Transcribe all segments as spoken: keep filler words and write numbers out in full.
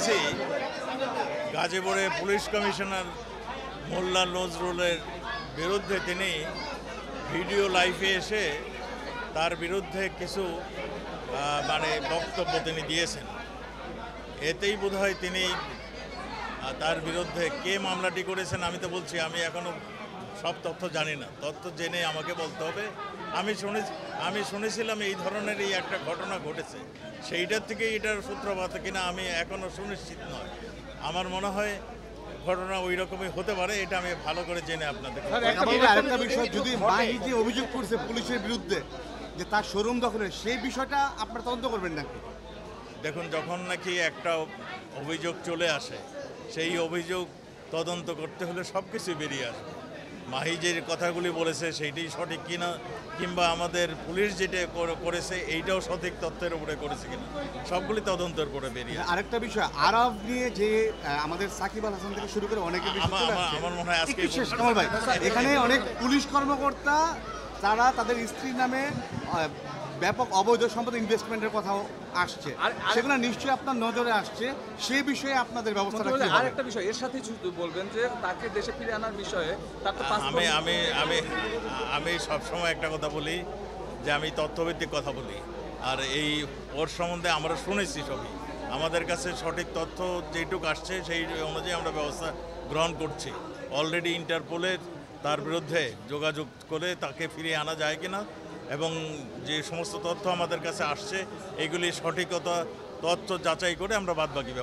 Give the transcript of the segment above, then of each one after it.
গাজীপুরে police commissioner মোল্লা নজরুলের বিরুদ্ধে তিনি ভিডিও লাইভে এসে তার বিরুদ্ধে কিছু মানে বক্তব্য তিনি দিয়েছেন। এতেই বোধহয় তিনি তার বিরুদ্ধে কে মামলাটি করেছেন আমি তো বলছি আমি এখনও সব তথ্য জানি না, তথ্য জেনে আমাকে বলতে হবে। আমি শুনে আমি শুনেছিলাম এই ধরনেরই একটা ঘটনা ঘটেছে, সেইটার থেকে এটার সূত্রপাত কিনা আমি এখনও সুনিশ্চিত নয়। আমার মনে হয় ঘটনা ওই রকমই হতে পারে, এটা আমি ভালো করে জেনে আপনাদের। আরেকটা বিষয়, যদি মাহি যে অভিযোগ করছে পুলিশের বিরুদ্ধে যে তার শোরুম দখলের, সেই বিষয়টা আপনারা তদন্ত করবেন নাকি? দেখুন, যখন নাকি একটা অভিযোগ চলে আসে সেই অভিযোগ তদন্ত করতে হলে সব কিছু বেরিয়ে আসবে। মাহি যে কথাগুলি বলেছে সেইটাই সঠিক কিনা, কিংবা আমাদের পুলিশ যেটা করেছে এইটাও সঠিক তথ্যের উপরে করেছে কিনা, সবগুলি তদন্তের করে বেরিয়ে। আরেকটা বিষয়, আরব নিয়ে যে আমাদের সাকিব আল হাসান থেকে শুরু করে অনেকে, আমার মনে হয় আজকে ভাই এখানে অনেক পুলিশ কর্মকর্তা তারা তাদের স্ত্রীর নামে ব্যাপক অবৈধ সম্পদ ইনভেস্টমেন্টের কথাও আসছে, সেগুলো নিশ্চয়ই আপনার নজরে আসছে। সেই বিষয়ে আপনাদের ব্যবস্থা রাখতে হবে। আরেকটা বিষয় এর সাথে শুধু বলবেন যে তাকে দেশে ফিরে আনার বিষয়ে আমি আমি আমি আমি সবসময় একটা কথা বলি যে আমি তথ্যভিত্তিক কথা বলি, আর এই ওর সম্বন্ধে আমরা শুনেছি সবই। আমাদের কাছে সঠিক তথ্য যেটুকু আসছে সেই অনুযায়ী আমরা ব্যবস্থা গ্রহণ করছি। অলরেডি ইন্টারপোলের তার বিরুদ্ধে যোগাযোগ করে তাকে ফিরিয়ে আনা যায় কিনা, এবং যে সমস্ত তথ্য আমাদের কাছে আসছে এগুলি সঠিকতা তথ্য যাচাই করে আমরা বাদবাকি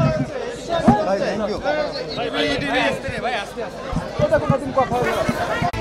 ব্যবস্থা।